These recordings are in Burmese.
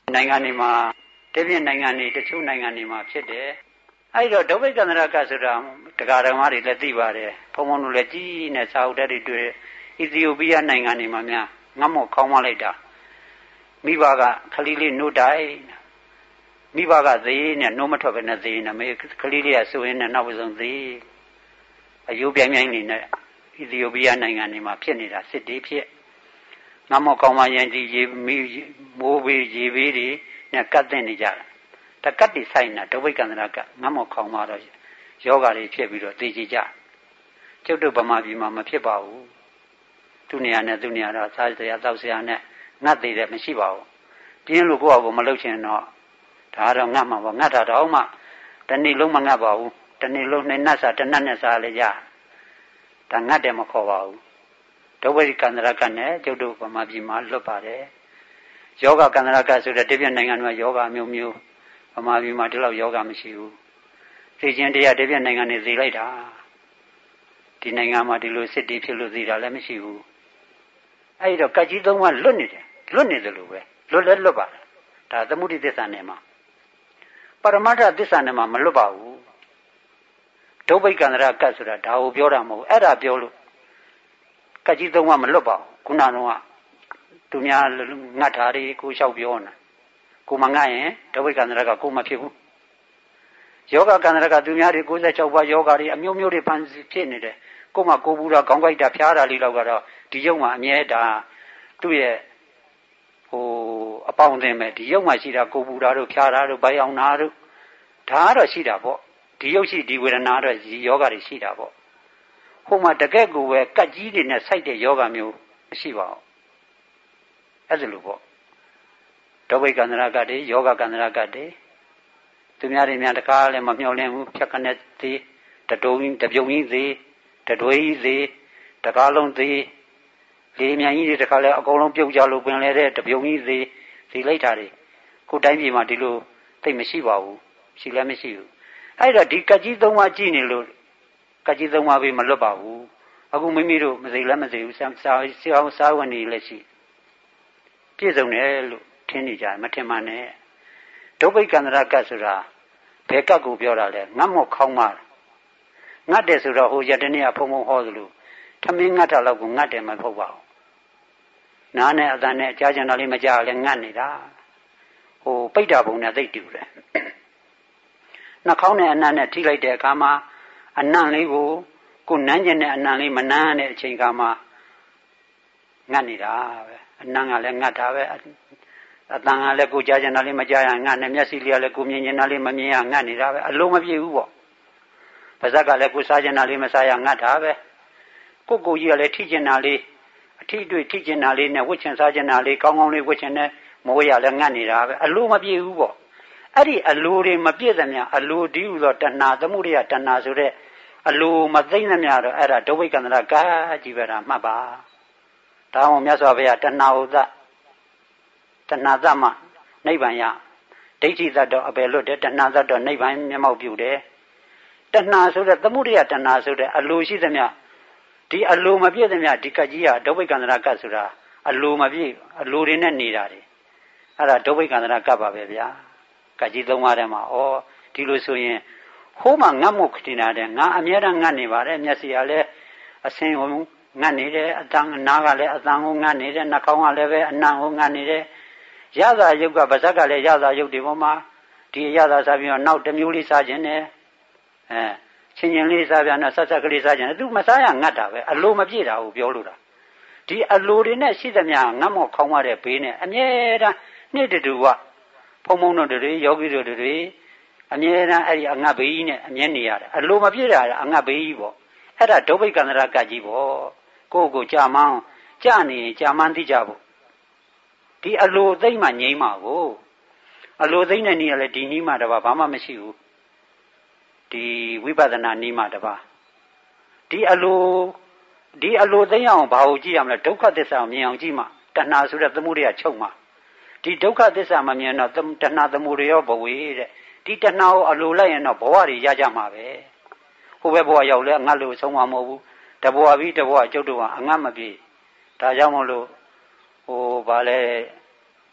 နိုင်ငံတွေမှာတပြည့်နိုင်ငံတွေတချို့နိုင်ငံတွေမှာဖြစ်တယ်အဲ့တော့ဒုဗိကန္တရကဆိုတာတရားဓမ္မတွေလည်းသိပါတယ်ဘုံဘုံတို့လည်းကြီးနဲ့စာအုပ်ဓာတ်တွေတွေ့အီသီယိုးပီးယားနိုင်ငံတွေမှာများငတ်မော့ခေါင်းမလိုက်တာမိဘကခလီလေးနှုတ်တိုင်းမိဘကသေးနဲ့နှုတ်မထွက်ပဲနဲ့သေးနေမေခလီလေးကဆိုရင်နဲ့နောက်ဆုံးသေးအယိုးပြိုင်ပြိုင်နေနဲ့အီသီယိုးပီးယားနိုင်ငံတွေမှာဖြစ်နေတာစစ်တေးဖြစ်ငတ်မော့ခေါင်းမရင်ကြီးရေမိုးဘေးရေဘေးတွေနဲ့ကတ်တဲ့နေကြတာတကတ်တိဆိုင်တာဒုဗိကန္တရကငတ်မော့ခေါင်းမတော့ယောဂါတွေဖြစ်ပြီးတော့သိကြကြကျုပ်တို့ဗမာပြည်မှာမဖြစ်ပါဘူးသူနေရာနဲ့သူနေရာတော့စားစရာတောက်စရာနဲ့ငတ်သေးတယ်မရှိပါဘူးပြင်းလို့ကိုယ့်အကူမလုပ်ချင်တော့ဒါတော့ငတ်မှာပေါ့ငတ်တာတော့မှတနေ့လုံးမငတ်ပါဘူးတနေ့လုံးနဲ့နတ်စားတနတ်နဲ့စားလေကြဒါငတ်တယ်မခေါ်ပါဘူးဒုဗိကန္တရကနဲ့ကျုပ်တို့ဗမာပြည်မှာလွတ်ပါတယ်ယောဂကန္တရကဆိုတဲ့တပြည့်နိုင်ငံမှာယောဂမျိုးမျိုးဗမာပြည်မှာဒီလောက်ယောဂမရှိဘူးသိချင်းတရားတပြည့်နိုင်ငံနဲ့သိလိုက်တာဒီနိုင်ငံမှာဒီလိုစစ်တီးဖြစ်လို့သိတာလည်းမရှိဘူးအဲ့တော့ကကြီးသုံးပါလွတ်နေတယ်လွတ်နေတယ်လို့ပဲလွတ်လဲလွတ်ပါတယ်ဒါသမုဒိသစ္စာနဲ့မှာပရမတ္ထသစ္စာနဲ့မှာမလွတ်ပါဘူးဒုဗိကန္တရကဆိုတာဒါကိုပြောတာမဟုတ်အဲ့ဒါပြောလို့ကကြီးသုံးပါမလွတ်ပါဘူးခုနကတော့သူများငတ်တာတွေကိုလျှောက်ပြောနေကိုမငတ်ရင်ဒုဗိကန္တရကကိုမဖြစ်ဘူးယောဂကန္တရကသူများတွေ96ပါးယောဂတွေအမျိုးမျိုးတွေဖန်ဖြစ်နေတယ်ကိုမကိုဘူးတာခေါင်းကိုက်တာဖျားတာလေးတော့ကတော့ဒီရုပ်မှာအမြဲတာသူ့ရဲ့အပေါင်းအသင်းပဲဒီရုပ်မှာရှိတာကိုဘူးတာတို့ဖျားတာတို့ဘိုင်အောင်နာတို့ဒါကတော့ရှိတာပေါ့ဒီရုပ်ရှိဒီဝေဒနာတော့ဒီယောဂတွေရှိတာပေါ့ဟိုမှာတကယ့်ကိုပဲကတ်ကြီးတွေနဲ့စိုက်တဲ့ယောဂမျိုးမရှိပါဘူးအဲ့ဒါလို့ပေါ့ဒုဗိကန္တရကတည်းယောဂကန္တရကတည်းသူများတွေများတကားလည်းမမျှော်လင့်ဘူးဖြတ်ခနဲ့သေးတပြုံကြီးသေးတတွေးကြီးသေးတကားလုံးသေးလေမြန်ကြီးတွေတခါလဲအကုန်လုံးပြုတ်ကြလို့ပင်လဲတဲ့တပြုံကြီးသေးစီလိုက်တာတွေခုတိုင်းပြည်မှာဒီလိုသိမရှိပါဘူးရှိလည်းမရှိဘူးအဲ့တော့ဒီကကြီးသုံးပါးကြည့်နေလို့ကကြီးသုံးပါးပဲမလွတ်ပါဘူးအခုမိမိတို့မသိလည်းမသိဘူးစာဝင်နေလည်းရှိပြည့်စုံတယ်လို့ထင်နေကြမထင်မှန်းနဲ့ဒုဗိကန္တရကဆိုတာဘယ်ကတ်ကိုပြောတာလဲငတ်မော့ခေါင်းမငတ်တယ်ဆိုတော့ဟိုရတနေ့ကဖုံဖုံဟောသလိုထမင်းငတ်တာလောက်ကိုငတ်တယ်မဟုတ်ပါဘူးနားနဲ့အသံနဲ့ကြားကြတာလေးမကြားလဲငတ်နေတာဟိုပိတ်တာပုံနဲ့သိတူတယ်နှာခေါင်းနဲ့အနံ့နဲ့ထိလိုက်တဲ့အခါမှာအနံ့လေးကိုနမ်းကျင်တဲ့အနံ့လေးမနမ်းတဲ့အချိန်ခါမှာငတ်နေတာပဲအနံ့ကလည်းငတ်တာပဲအတန်ကလည်းကိုကြားကျင်တာလေးမကြားရငတ်နေမျက်စိလေးကလည်းကိုမြင်ကျင်တာလေးမမြင်ရငတ်နေတာပဲအလုံးမပြေဘူးပေါ့ပါးစပ်ကလည်းကိုစားကျင်တာလေးမစားရငတ်တာပဲကိုကြီးကလည်းထိကျင်တာလေးအထိတွေ့ထိကျင်တာလေးနဲ့ဝှက်ချင်စားကျင်တာလေးကောင်းကောင်းလေးဝှက်ချင်တဲ့မိုးရလည်းငတ်နေတာပဲအလုံးမပြေဘူးပေါ့အဲ့ဒီအလိုတွေမပြည့်သမျှအလိုဒီဟုသောတဏှာသမုဒိယတဏှာဆိုတဲ့အလိုမသိမ့်သမျှတော့အဲ့ဒါဒုဗိကန္တရကကြီးပဲတာမှတ်ပါဒါမှမြတ်စွာဘုရားတဏှာဥဒ္ဒတဏှာသမနိဗ္ဗာန်ရဒိဋ္ဌိသတ္တအပယ်လွတ်တယ်တဏှာသတ္တနိဗ္ဗာန်မျက်မှောက်ပြုတယ်တဏှာဆိုတဲ့သမုဒိယတဏှာဆိုတဲ့အလိုရှိသမျှဒီအလိုမပြည့်သမျှဒီကကြီးကဒုဗိကန္တရကဆိုတာအလိုမပြည့်အလိုတွေနဲ့နေတာတွေအဲ့ဒါဒုဗိကန္တရကပါပဲဗျာကကြီးသုံးပါးထဲမှာဒီလိုဆိုရင်ဟိုးမှငတ်မှုခတိနာတဲ့ငါအမြဲတမ်းငတ်နေပါတယ်မျက်စိကလည်းအဆင်းကိုငတ်နေတယ်အတန်နားကလည်းအတန်ကိုငတ်နေတယ်နှာခေါင်းကလည်းပဲအနံ့ကိုငတ်နေတယ်ရသာယုတ်ကပါဇက်ကလည်းရသာယုတ်ဒီပေါ်မှာဒီရသာစားပြီးတော့နောက်တစ်မျိုးလေးစားခြင်းနဲ့ချင်းလေးစားပြန်တော့ဆက်ဆက်ကလေးစားခြင်းသူမစားရငတ်တာပဲအလိုမပြည့်တာကိုပြောလို့တာဒီအလိုတွေနဲ့ရှိသမျှငတ်မော့ခေါင်းရတဲ့ဘေးနဲ့အမြဲတမ်းနှစ်တူကဖုံဖုံတို့တွေယောဂီတို့တွေအမြဲတမ်းအဲ့ဒီအငတ်ဘေးနဲ့အမြဲနေရတယ်အလိုမပြည့်တာအငတ်ဘေးပေါ့အဲ့ဒါဒုဗိကန္တရကကြီးပေါ့ကိုကြာမန်းကြာနေကြာမန်းသိကြဖို့ဒီအလိုသိမ့်မှငြိမ်းမှာကိုအလိုသိမ့်တဲ့နည်းကလည်းဒီနည်းမှတပါဘာမှမရှိဘူးဒီဝိပဿနာနည်းမှတပါဒီအလိုသိမ့်အောင်ဘာကိုကြည့်ရမလဲဒုက္ခသစ္စာကိုမြင်အောင်ကြည့်မှတဏှာဆိုတဲ့သမုဒိယချုပ်မှဒီဒုက္ခသစ္စာမမြင်တော့တဏှာသမုဒယဘဝေတဲ့ဒီတဏှာကိုအလိုလိုက်ရင်တော့ဘဝတွေရကြမှာပဲဟိုဘက်ဘဝရောက်လဲအငတ်လို့ဆုံးမှာမဟုတ်ဘူးတဘဝပြီးတဘဝကျုပ်တို့ကအငတ်မပြေဒါကြောင့်မို့လို့ဗာလဲ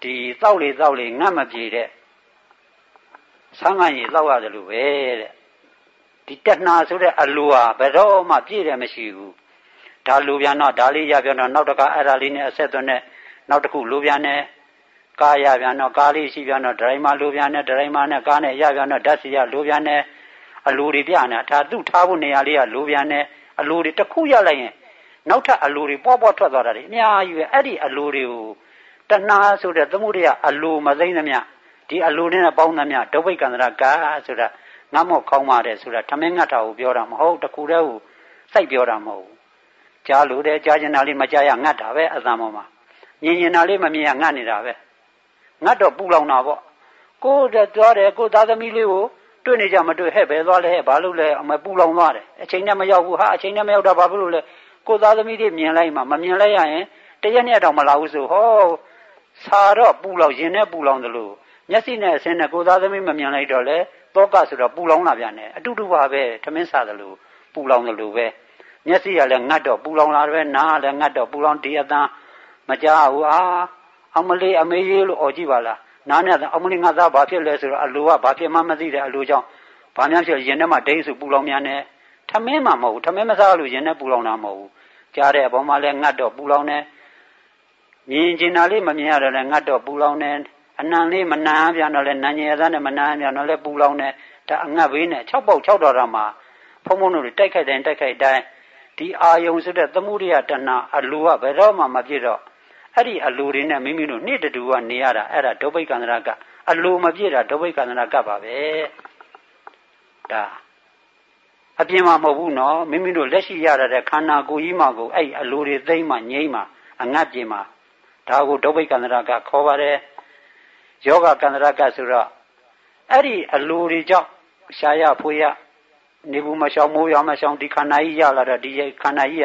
ဒီတောက်လေငတ်မပြေတဲ့ဆန်းငန်းကြီးတောက်ရတယ်လို့ပဲတဲ့ဒီတဏှာဆိုတဲ့အလိုဟာဘယ်တော့မှပြည့်တယ်မရှိဘူးဒါလိုပြန်တော့ဒါလေးရပြန်တော့နောက်တစ်ခါအဲ့ဒါလေးနဲ့အဆက်သွင်းနဲ့နောက်တစ်ခုလိုပြန်နဲ့ကားရပြန်တော့ကားလေးရှိပြန်တော့ဒရိုင်မာလိုပြန်နဲ့ဒရိုင်မာနဲ့ကားနဲ့ရပြန်တော့ဓာတ်စီရလိုပြန်နဲ့အလိုတွေပြနေတာဒါသူ့ထားဖို့နေရာလေးကလိုပြန်နဲ့အလိုတွေတစ်ခုရလိုက်ရင်နောက်ထပ်အလိုတွေပေါ့ထွက်သွားတာတွေအများကြီးပဲအဲ့ဒီအလိုတွေကိုတဏှာဆိုတဲ့သမုဒယအလိုမသိမ့်သမျှဒီအလိုနဲ့ပေါင်းသမျှဒုဗိကန္တရကာဆိုတာငတ်မော့ခေါင်းပါတယ်ဆိုတာထမင်းငတ်တာကိုပြောတာမဟုတ်တခုတည်းကိုစိုက်ပြောတာမဟုတ်ဘူးကြားလို့တဲ့ကြားကျင်တာလေးမကြားရငတ်တာပဲအသံပေါ်မှာမြင်ရင်တာလေးမမြင်ရငတ်နေတာပဲငတ်တော့ပူလောင်တာပေါ့ကိုယ်သွားတယ်ကိုသားသမီးလေးကိုတွေ့နေကြမတွေ့ဟဲ့ပဲသွားလဲဟဲ့ဘာလို့လဲအမပူလောင်သွားတယ်အချိန်နဲ့မရောက်ဘူးဟာအချိန်နဲ့မရောက်တာဘာဖြစ်လို့လဲကိုသားသမီးတွေမြင်လိုက်မှမမြင်လိုက်ရရင်တရက်နဲ့တော့မလာဘူးဆိုဟောစာတော့ပူလောင်ရင်နဲ့ပူလောင်တယ်လို့မျက်စိနဲ့အစင်းနဲ့ကိုသားသမီးမမြင်လိုက်တော့လေတောကဆိုတော့ပူလောင်လာပြန်တယ်အတူတူပါပဲထမင်းစားတယ်လို့ပူလောင်တယ်လို့ပဲမျက်စိကလည်းငတ်တော့ပူလောင်လာတယ်နားလည်းငတ်တော့ပူလောင်ဒီအတန်းမကြားဘူးအမလေးအမေကြီးလို့អော်ကြည့်ပါလားနားနဲ့အမလေးငါသားဘာဖြစ်လဲဆိုတော့အလိုကဘာဖြစ်မှမသိတဲ့အလိုကြောင့်ဘာများဖြစ်ရင်ထဲမှာဒိန်းစုပူလောင်မြန်နေထမင်းမှမဟုတ်ဘူးထမင်းမစားလို့ရင်ထဲပူလောင်တာမဟုတ်ဘူးကြားတဲ့အပေါ်မှာလည်းငတ်တော့ပူလောင်နေမြင်ကျင်တာလေးမမြင်ရတော့လည်းငတ်တော့ပူလောင်နေအနံလေးမနံပြန်တော့လည်းနံညင်သားနဲ့မနံပြန်တော့လည်းပူလောင်နေဒါအငတ်ဘေးနဲ့6ပေါက်6တော်တာမှာဖုံဖုံတို့တိုက်ခိုက်တိုင်းဒီအာယုံဆိုတဲ့သမုဒိယတဏှာအလိုကဘယ်တော့မှမပြည့်တော့အဲ့ဒီအလိုတွေနဲ့မိမိတို့နေ့တူကနေရတာအဲ့ဒါဒုဗိကန္တရကအလိုမပြည့်တာဒုဗိကန္တရကပါပဲဒါအပြင်မှာမဟုတ်ဘူးနော်မိမိတို့လက်ရှိရတဲ့ခန္ဓာကိုယ်ကြီးမှာကိုအဲ့အလိုတွေသိမ့်မှငြိမ့်မှအငတ်ပြင်မှာဒါကိုဒုဗိကန္တရကခေါ်ပါတယ်ယောဂကန္တရကဆိုတော့အဲ့ဒီအလိုတွေကြောင့်ရှားရဖွေရနေဘူးမရှောင်မိုးရမရှောင်ဒီခန္ဓာကြီးရလာတော့ဒီခန္ဓာကြီးက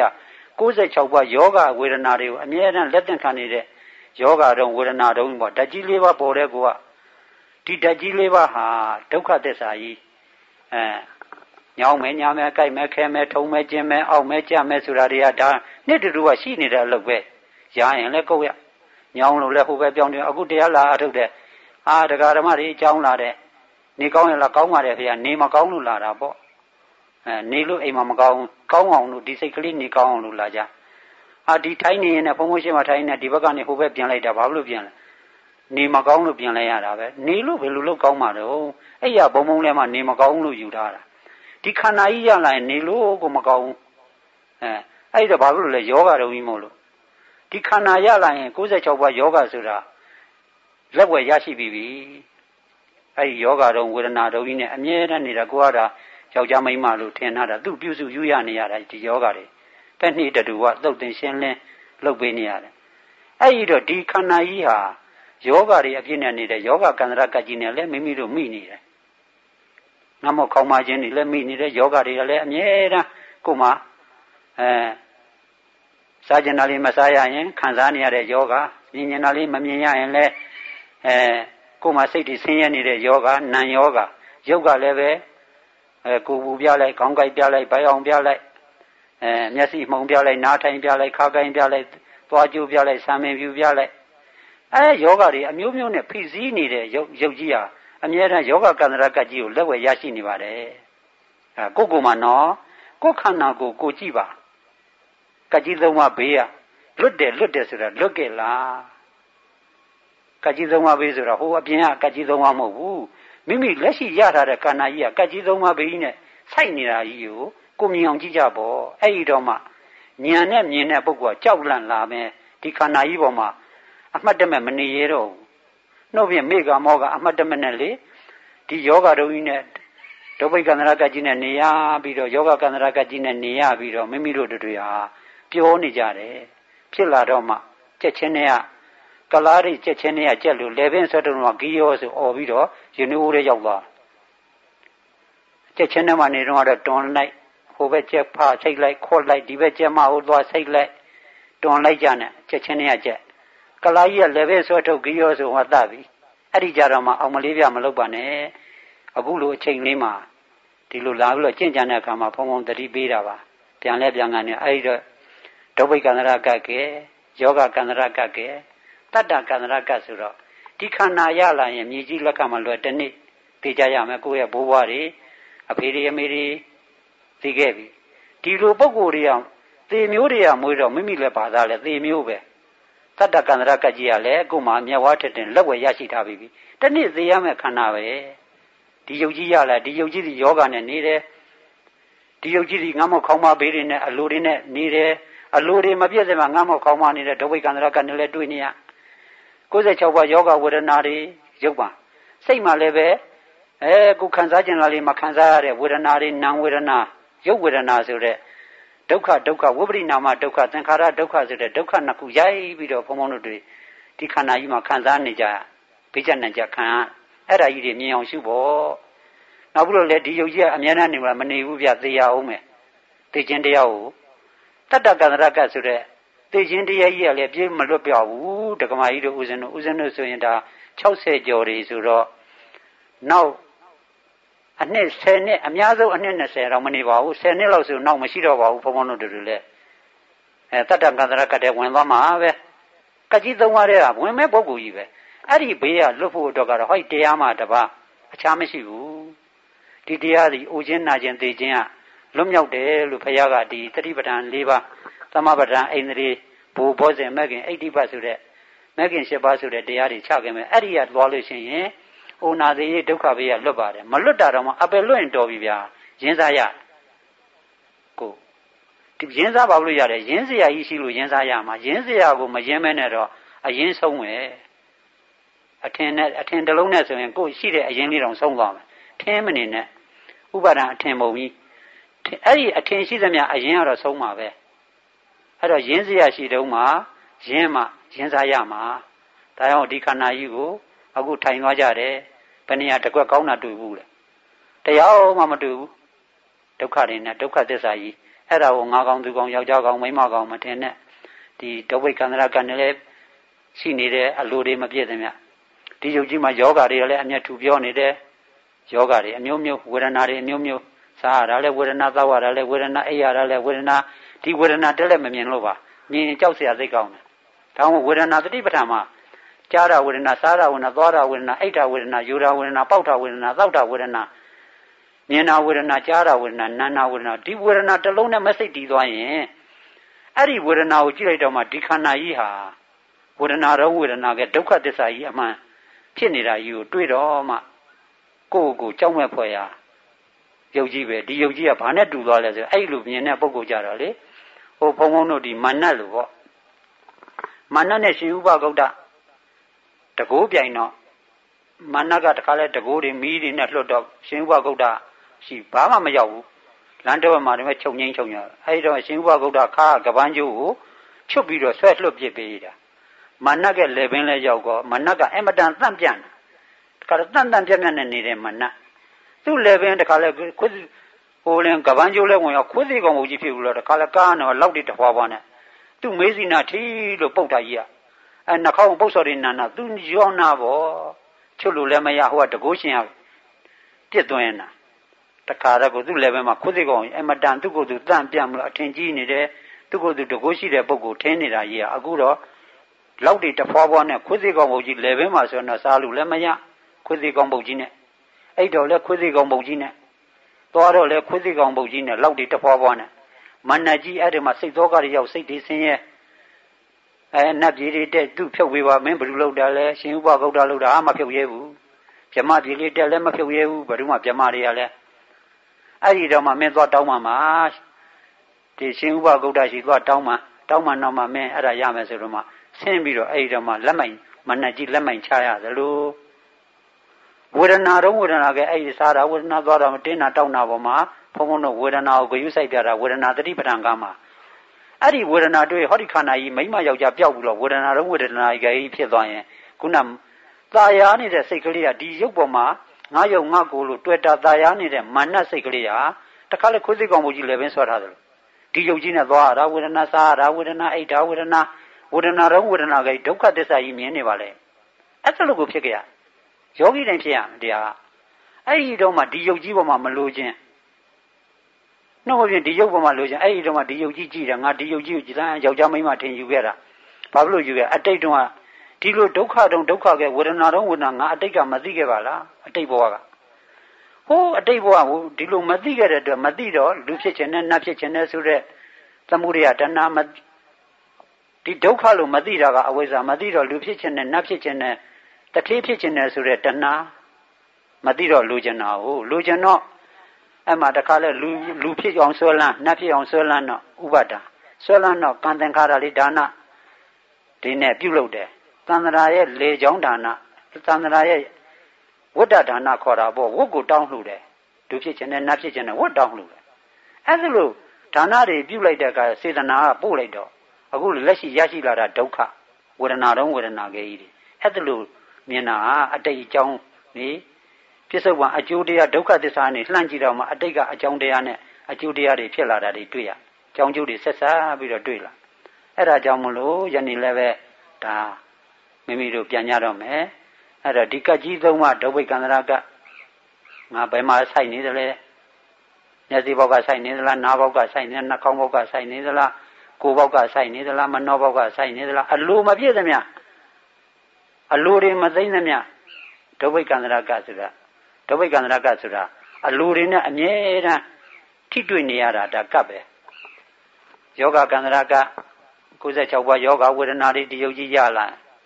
96ပါးယောဂဝေဒနာတွေကိုအမြဲတမ်းလက်သင့်ခံနေတဲ့ယောဂတုံဝေဒနာတုံပေါ့ဓာတ်ကြီး၄ပါးပေါ်တဲ့ကောဒီဓာတ်ကြီး၄ပါးဟာဒုက္ခသစ္စာကြီးညောင်းမယ်ညာမယ်ကြိုက်မယ်ခဲမယ်ထုံမယ်ကျင်မယ်အောက်မယ်ကြမယ်ဆိုတာတွေကဒါနှစ်တူကရှိနေတဲ့အလုပ်ပဲရရင်လည်းကိုယ်ရညောင်းလို့လည်းဟိုပဲပြောင်းတယ်အခုတရားလာအထုတ်တဲ့ဒကာဓမ္မတွေအကြောင်းလာတယ်နေကောင်းရင်လားကောင်းပါတယ်ခင်ဗျာနေမကောင်းလို့လာတာပေါ့နေလို့အိမ်မှာမကောင်းကောင်းအောင်လို့ဒီစိတ်ကလေးနေကောင်းအောင်လို့လာကြဒီထိုင်းနေရင်လည်းဘုံဘုံရှိမှထိုင်းနေဒီဘက်ကနေဟိုဘက်ပြန်လိုက်တာဘာလို့ပြန်လဲနေမကောင်းလို့ပြန်လိုက်ရတာပဲနေလို့ဘယ်လိုလုပ်ကောင်းမှာတော့အဲ့ရဘုံဘုံလဲမှနေမကောင်းလို့ယူထားတာဒီခန္ဓာကြီးရလာရင်နေလို့ကိုမကောင်းအဲ့ဒါဘာလို့လဲယောဂတော်ကြီးမို့လို့ဒီခန္ဓာရလာရင်96ပါးယောဂဆိုတာလက်ဝယ်ရရှိပြီအဲ့ဒီယောဂတော်ဝေဒနာတော်ကြီးနဲ့အမြဲတမ်းနေတာကိုကတာယောက်ျားမိန်းမလို့ထင်ထားတာသူ့ပြုစုယူရနေရတာဒီယောဂတွေတက်နှိတူကသုတ်တင်ရှင်းလင်းလုပ်ပေးနေရတယ်အဲ့ဒီတော့ဒီခန္ဓာကြီးဟာယောဂတွေအပြည့်နဲ့နေတဲ့ယောဂကန္တရကကြီးနဲ့လည်းမိမိတို့မိနေတယ်ငါမောက်ခေါင်းမခြင်းတွေလည်းမိနေတဲ့ယောဂတွေကလည်းအမြဲတမ်းကိုယ်မှာစားကျင်တာလေးမစားရရင်ခံစားနေရတဲ့ယောဂမြင်ကျင်တာလေးမမြင်ရရင်လည်းကိုယ်မှာစိတ်တွေဆင်းရဲနေတဲ့ယောဂနာမ်ယောဂရုပ်ကလည်းပဲကိုယ်ပူပြလိုက်ခေါင်းကိုက်ပြလိုက်ဗိုက်အောင်ပြလိုက်မျက်စိမှုံပြလိုက်နားထိုင်ပြလိုက်ခါကိုင်းပြလိုက်သွားကျိုးပြလိုက်ဆံမင်ဖြူပြလိုက်ယောဂတွေအမျိုးမျိုးနဲ့ဖိစီးနေတဲ့ရုပ်ကြီးဟာအမြဲတမ်းယောဂကန္တရကကြီးကိုလက်ဝဲရရှိနေပါတယ်ကိုယ်မှာနော်ကိုယ်ခန္ဓာကိုကြည့်ပါကကြီးသုံးပါးဘေးကလွတ်တယ်ဆိုတာလွတ်ကြလားကကြီးသုံးပါးဘေးဆိုတာဟိုအပြင်ကကကြီးသုံးပါးမဟုတ်ဘူးမိမိလက်ရှိရထားတဲ့ခန္ဓာကြီးကကကြီးသုံးပါးဘေးကြီးနဲ့စိုက်နေတာကြီးကိုမြင်အောင်ကြည့်ကြပေါ့အဲ့ဒီတော့မှဉာဏ်နဲ့မြင်တဲ့ပုဂ္ဂိုလ်ကကြောက်လန့်လာမယ်ဒီခန္ဓာကြီးပေါ်မှာအမှတ်တမဲ့မနေရတော့ဘူးနှုတ်ဖြင့်မေဃမောကအမှတ်တမဲ့နဲ့လေဒီယောဂတော်ကြီးနဲ့ဒုဗိကန္တရကကြီးနဲ့နေရပြီးတော့ယောဂကန္တရကကြီးနဲ့နေရပြီးတော့မိမိတို့တွေဟာပြောနေကြတယ်ဖြစ်လာတော့မှကြက်ချင်းတွေကကလားတွေကြက်ချင်းတွေကကြက်လို့လေပင်ဆွတ်တုံးကဂီယောဆိုអော်ပြီးတော့ရင်းနှီးဦးတွေရောက်သွားကြက်ချင်းတွေမှနေတော့တွန်လိုက်ဟိုဘက်ကြက်ဖာချိတ်လိုက်ခေါ်လိုက်ဒီဘက်ကြက်မဟိုသွားစိတ်လိုက်တွန်လိုက်ကြနဲ့ကြက်ချင်းတွေကကြက်ကလားကြီးကလေပင်ဆွတ်ထုတ်ဂီယောဆိုဟောတတ်ပြီအဲ့ဒီကြတော့မှအောင်မလေးပြမလုပ်ပါနဲ့အခုလိုအချိန်လေးမှာဒီလိုလာပြီးတော့ကြင့်ကြံတဲ့အခါမှာဖုံဖုံတတိပေးတာပါပြန်လဲပြန်ကနေအဲ့ဒီတော့ဒုဗိကန္တရကကဲယောဂကန္တရကကဲတတ္တကန္တရကဆိုတော့ဒီခန္ဓာရလာရင်မြေကြီးလက်ခံမလွယ်တနေ့သိကြရမယ်ကိုယ့်ရဲ့ဘိုးဘွားတွေအဖေတွေအမေတွေသိခဲ့ပြီဒီလိုပုံကိုယ်တွေကသေမျိုးတွေကမွေးတော့မိမိလည်းဘာသာလဲသေမျိုးပဲတတ္တကန္တရကကြီးကလည်းအခုမှမြတ်ဝါထက်တင်လက်ဝဲရရှိထားပြီတနေ့သေရမယ်ခန္ဓာပဲဒီယုတ်ကြီးရလာဒီယုတ်ကြီးဒီယောဂနဲ့နေတယ်ဒီယုတ်ကြီးဒီငါမောက်ခေါင်းမဘေးတွေနဲ့အလိုတွေနဲ့နေတယ်အလိုတွေမပြည့်စုံမှငါမောက်ခေါင်းမနေတဲ့ဒုဗိကန္တရကနဲ့လည်းတွေ့နေရ96ပါးယောဂဝေဒနာတွေရုပ်ပါစိတ်မှလည်းပဲကိုခံစားခြင်းလားလေးမခံစားရတဲ့ဝေဒနာတွေနာဝေဒနာရုပ်ဝေဒနာဆိုတဲ့ဒုက္ခဝိပရိနာမဒုက္ခသင်္ခါရဒုက္ခဆိုတဲ့ဒုက္ခနှစ်ခုရိုက်ပြီးတော့ဘုံဘုံတို့တွေဒီခန္ဓာကြီးမှာခံစားနေကြဘေးကျနှံကြခံအဲ့ဒါကြီးတွေမြင်အောင်ရှုဖို့နောက်ပြီးတော့လေဒီယုတ်ကြီးကအများနဲ့နေမှာမနေဘူးဗျသေရအောင်မယ်သေခြင်းတရားကိုတတ္တကန္တရကဆိုတဲ့သေခြင်းတရားကြီးကလည်းပြေးမလွတ်ပြောက်ဘူးဒကမာကြီးတို့ဦးဇင်းတို့ဆိုရင်ဒါ60ကျော်တွေဆိုတော့နောက်အနှစ်10နှစ်အများဆုံးအနှစ်20တော့မနေပါဘူး10နှစ်လောက်ဆိုနောက်မရှိတော့ပါဘူးဘုံဘုံတို့တွေလည်းတတ္တကန္တရကတဲ့ဝင်သွားမှာပဲကကြီးသုံးပါးတဲ့ကဝင်မဲ့ပုဂ္ဂိုလ်ကြီးပဲအဲ့ဒီဘေးကလွတ်ဖို့အတွက်ကတော့ဟောတရားမှတပါအခြားမရှိဘူးဒီတရားဒီအိုခြင်းနာခြင်းသိခြင်းကလွတ်မြောက်တယ်လို့ဘုရားကဒီတတိပဌာန်၄ပါးသမပဌာန်အိန္ဒြေဘူဘောဇဉ်မဂ်ခင်80ပါးဆိုတဲ့မဂ်ခင်7ပါးဆိုတဲ့တရားတွေချခဲ့မယ်အဲ့ဒီကသွားလို့ရှိရင်အိုနာသေးဒုက္ခဘေးကလွတ်ပါတယ်မလွတ်တာတော့မှအပယ်လွတ်ရင်တော်ပြီဗျာရင်းစားရကိုဒီရင်းစားပါလို့ရတယ်ရင်းစရာကြီးရှိလို့ရင်းစားရမှာရင်းစရာကိုမရင်းမဲနဲ့တော့အရင်ဆုံးပဲအထင်တစ်လုံးနဲ့ဆိုရင်ကိုယ်ရှိတဲ့အရင်လေးတောင်ဆုံးသွားမယ်ထင်းမနေနဲ့ဥပါဒံအထင်ပုံကြီးအဲ့ဒီအထင်ရှိသမျှအရင်ကတော့ဆုံးမှာပဲအဲ့တော့ရင်းစရာရှိတုံးမှာရင်းမှရင်းစားရမှာဒါကြောင့်ဒီခန္ဓာကြီးကိုအခုထိုင်သွားကြတယ်ဘယ်နေရာတစ်ခွက်ကောင်းတာတွေ့ဘူးလေတရားမှမတွေ့ဘူးဒုက္ခတွေနဲ့ဒုက္ခသစ္စာကြီးအဲ့ဒါကိုငါကောင်းသူကောင်းယောက်ျားကောင်းမိန်းမကောင်းမထင်နဲ့ဒီဒုဗိကန္တရကနဲ့လည်းရှိနေတဲ့အလိုတွေမပြည့်သမျှဒီယုတ်ကြီးမှာယောဂတွေကလည်းအမျက်ထူပြောနေတယ်ယောဂတွေအမျိုးမျိုးဝေဒနာတွေအမျိုးမျိုးစားရတာလည်းဝေဒနာသောက်ရတာလည်းဝေဒနာအိပ်ရတာလည်းဝေဒနာဒီဝေဒနာတက်လည်းမမြင်လို့ပါမြင်ကြောက်เสียသိကောင်းတယ်ဒါမှမဟုတ်ဝေဒနာတတိပဋ္ဌာန်မှာကြားရဝေဒနာစားရဝေဒနာသွားရဝေဒနာအိတ်ရဝေဒနာယူရဝေဒနာပေါက်ရဝေဒနာသောက်ရဝေဒနာမြင်ရဝေဒနာကြားရဝေဒနာနာနာဝေဒနာဒီဝေဒနာတစ်လုံးနဲ့မစိတ်တည်သွားရင်အဲ့ဒီဝေဒနာကိုကြည့်လိုက်တော့မှဒီခန္ဓာကြီးဟာဝေဒနာရောဝေဒနာကဒုက္ခသစ္စာကြီးအမှန်ဖြစ်နေတာကြီးကိုတွေ့တော့မှကိုယ့်ကိုကြောက်မဲ့ဖွယ်ရာယုတ်ကြီးပဲဒီယုတ်ကြီးကဘာနဲ့တူသွားလဲဆိုအဲ့လိုမြင်တဲ့ပုံကိုကြတော့လေဟိုဘုံဘုံတို့ဒီမာနလို့ပေါ့မာနနဲ့ရှင်ဥပဂုတ်တတကိုးပြိုင်တော့မာနကတခါလဲတကိုးတွေမီးတွေနဲ့လွတ်တော့ရှင်ဥပဂုတ်တရှိဘာမှမရောက်ဘူးလမ်းတစ်ဝက်မှာတည်းချုပ်ငိမ့်ချုပ်ရအဲ့တော့ရှင်ဥပဂုတ်တခါကပန်းကျိုးကိုချွတ်ပြီးတော့ဆွဲလွတ်ပစ်ပေးတာမာနကလေပင်လဲရောက်တော့မာနကအမတန်တန့်ပြန့်တခါတော့တန့်ပြန့်နဲ့နေတဲ့မာနသူ့လေပင်တခါလဲခွဟိုလင်းကပန်းကျိုးလဲဝင်ရောက်ခွသိကောင်မကြီးဖြစ်ဘူးလို့တခါလဲကားတော့လောက်တွေတဖွာဖွာနဲ့သူ့မေးစီနာထီလို့ပုတ်တာကြီးကနှာခေါင်းပုတ်စော်တွေနာနာသူရောနာပေါ့ချွတ်လို့လည်းမရဟိုကတကိုးရှင်ကပြစ်သွင်းတာတခါတော့ကိုသူ့လည်းပဲမှာခွသိကောင်အမတန်သူ့ကိုယ်သူတန့်ပြန့်မလို့အထင်ကြီးနေတယ်သူ့ကိုယ်သူတကိုးရှိတဲ့ပုဂ္ဂိုလ်ထင်းနေတာကြီးကအခုတော့လောက်တွေတဖွာဖွာနဲ့ခွသိကောင်ပုတ်ကြီးလည်းပဲမှာဆိုတော့စားလို့လည်းမရခွသိကောင်ပုတ်ကြီးနဲ့အဲ့တော့လည်းခွသိကောင်ပုတ်ကြီးနဲ့သွားတော့လည်းခွသိကောင်ပုတ်ကြီးနဲ့လောက်တွေတဖွာဖွာနဲ့မဏ္ဍကြီးအဲ့ဒီမှာစိတ်သောကတွေရောက်စိတ်တွေဆင်းရဲနတ်ပြည်တွေတက်သူ့ဖြုတ်ပေးပါမင်းဘယ်လိုလုပ်တာလဲရှင်ဥပဂုတ်တလုပ်တာမဖြုတ်ရဲဘူးဗြဟ္မပြည်လေးတက်လည်းမဖြုတ်ရဲဘူးဘယ်သူမှဗြဟ္မတွေကလည်းအဲ့ဒီတော့မှမင်းသွားတောင်းမှာဒီရှင်ဥပဂုတ်တရှိသွားတောင်းမှာနောက်မှမင်းအဲ့ဒါရမယ်ဆိုတော့မှဆင်းပြီးတော့အဲ့ဒီတော့မှလက်မိုင်မဏ္ဍကြီးလက်မိုင်ချရသလိုဝေဒနာတော့ဝေဒနာကအဲ့ဒီစားတာဝေဒနာသွားတာမတင်းတာတောင်းတာပေါ်မှာဘုံဘုံတို့ဝေဒနာကိုဂရုစိုက်ပြတာဝေဒနာတတိပဋ္ဌာန်ကမှာအဲ့ဒီဝေဒနာတွေ့ဟောဒီခန္ဓာကြီးမိမယောက်ျားပျောက်ပြီးတော့ဝေဒနာတော့ဝေဒနာကြီးဖြစ်သွားရင်ခုနသာယာနေတဲ့စိတ်ကလေးကဒီရုပ်ပေါ်မှာငါယုံငါကိုလို့တွေ့တာသာယာနေတဲ့မာနစိတ်ကလေးဟာတခါလေခွေးစိတ်ကောင်မကြီးလည်းပင်ဆွဲထားတယ်ဒီယုတ်ကြီးနဲ့သွားရတာဝေဒနာစားရတာဝေဒနာအိတ်တာဝေဒနာတော့ဝေဒနာကြီးဒုက္ခသစ္စာကြီးမြင်နေပါလေအဲ့ဒါလို့ကိုဖြစ်ကြရယောဂီတိုင်းဖြစ်ရမယ်တရားအဲ့ဒီတော့မှဒီယုတ်ကြီးပေါ်မှာမလို့ခြင်းနှုတ်ပြင်ဒီယုတ်ပေါ်မှာလို့ခြင်းအဲ့ဒီတော့မှဒီယုတ်ကြီးကြည့်တယ်ငါဒီယုတ်ကြီးကိုကြည်သားယောက်ျားမိန်းမထင်ယူခဲ့တာဘာဖြစ်လို့ယူခဲ့အတိတ်တုန်းကဒီလိုဒုက္ခတုံဒုက္ခကဝေဒနာတုံဝေဒနာငါအတိတ်ကမသိခဲ့ပါလားအတိတ်ဘဝကဟိုးအတိတ်ဘဝကိုဒီလိုမသိခဲ့တဲ့အတွက်မသိတော့လူဖြစ်ခြင်းနဲ့နတ်ဖြစ်ခြင်းနဲ့ဆိုတဲ့သမုဒယတဏှာမဒီဒုက္ခလို့မသိတာကအဝိဇ္ဇာမသိတော့လူဖြစ်ခြင်းနဲ့နတ်ဖြစ်ခြင်းနဲ့တထေးဖြစ်ခြင်းနဲ့ဆိုတဲ့တဏှာမသိတော့လူကျင်တာဟုတ်လူကျင်တော့အဲ့မှာတခါလဲလူဖြစ်အောင်ဆွဲလန်းနတ်ဖြစ်အောင်ဆွဲလန်းတော့ဥပါဒာဆွဲလန်းတော့ကံသင်္ခါရလေးဒါနဒီနဲ့ပြုလုပ်တယ်သန္တရာရဲ့လေချောင်းဒါနသန္တရာရဲ့ဝတ္တဒါနခေါ်တာပေါ့ဝတ်ကိုတောင်းလှူတယ်လူဖြစ်ခြင်းနဲ့နတ်ဖြစ်ခြင်းနဲ့ဝတ်တောင်းလှူတယ်အဲ့ဒါလို့ဒါနတွေပြုလိုက်တဲ့အခါစေတနာကပို့လိုက်တော့အခုလက်ရှိရရှိလာတာဒုက္ခဝေဒနာတော့ဝေဒနာကြီးတွေအဲ့ဒါလို့မြင်တာအတိတ်အကြောင်းနေပြစ္ဆုတ်ပံအကျိုးတရားဒုက္ခသစ္စာနဲ့လှမ်းကြည့်တော့မှအတိတ်ကအကြောင်းတရားနဲ့အကျိုးတရားတွေဖြစ်လာတာတွေတွေ့ရအကြောင်းကျိုးတွေဆက်စားပြီးတော့တွေ့လာအဲ့ဒါကြောင့်မလို့ယနေ့လည်းပဲဒါမိမိတို့ပြန်ကြတော့မယ်အဲ့တော့ဒီကတ်ကြီးသုံးပါဒုဗ္ဗိကန္တရာကငါဘယ်မှာစိုက်နေသလဲမျက်စိဘောက်ကစိုက်နေသလားနားဘောက်ကစိုက်နေနှာခေါင်းဘောက်ကစိုက်နေသလားကိုယ်ဘောက်ကစိုက်နေသလားမနှောဘောက်ကစိုက်နေသလားအလိုမပြည့်သမျှအလိုတွေမသိမ့်သမျှဒုဗ္ဗိကန္တရာကဆိုတာဒုဗ္ဗိကန္တရာကဆိုတာအလိုတွေနဲ့အမြဲတမ်းထိတွေ့နေရတာဒါကပ်ပဲယောဂကန္တရာက96ပါးယောဂဝေဒနာတွေဒီယုတ်ကြီးရလာ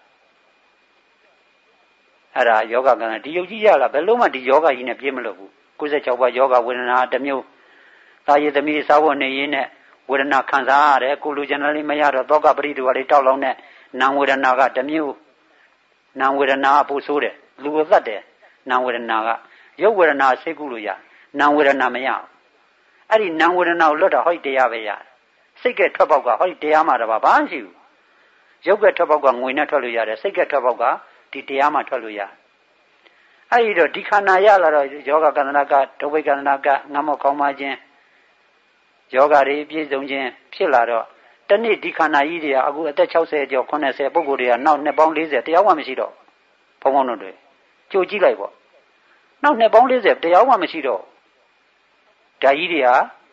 အဲ့ဒါယောဂကန္တရာဒီယုတ်ကြီးရလာဘယ်လုံးမှဒီယောဂကြီးနဲ့ပြေးမလို့ဘူး96ပါးယောဂဝေဒနာတစ်မျိုးသာယသမီးစာဝတ်နေရင်းနဲ့ဝေဒနာခံစားရတယ်ကိုလူကျန်တယ်လေးမရတော့သောကပရိဒုဝါလေးတောက်လောင်တဲ့နာဝေဒနာကတစ်မျိုးနာဝေဒနာကပိုဆိုးတယ်လူအသက်တယ်နာဝေဒနာကရုပ်ဝေဒနာစိတ်ကူးလို့ရနာဝေဒနာမရအဲ့ဒီနာဝေဒနာကိုလွတ်တော့ဟောဒီတရားပဲရစိတ်ကထွက်ပေါက်ကဟောဒီတရားမှတော့ဘာမှမရှိဘူးရုပ်ကထွက်ပေါက်ကငွေနဲ့ထွက်လို့ရတယ်စိတ်ကထွက်ပေါက်ကဒီတရားမှထွက်လို့ရအဲ့ဒီတော့ဒီခန္ဓာရလာတော့ယောဂကန္တနာကဒုဗ္ဗိကန္တနာကငတ်မောက်ခေါင်းမခြင်းယောဂတွေပြည့်စုံခြင်းဖြစ်လာတော့တနေ့ဒီခန္ဓာကြီးတွေကအခုအသက်60ကျော်80ပုဂ္ဂိုလ်တွေကနောက်နှစ်ပေါင်း40တရားမှမရှိတော့ဘုံဘုံတို့တွေကြိုကြည့်လိုက်ပေါ့နောက်နှစ်ပေါင်း40တရားမှမရှိတော့ဓာကြီးတွေက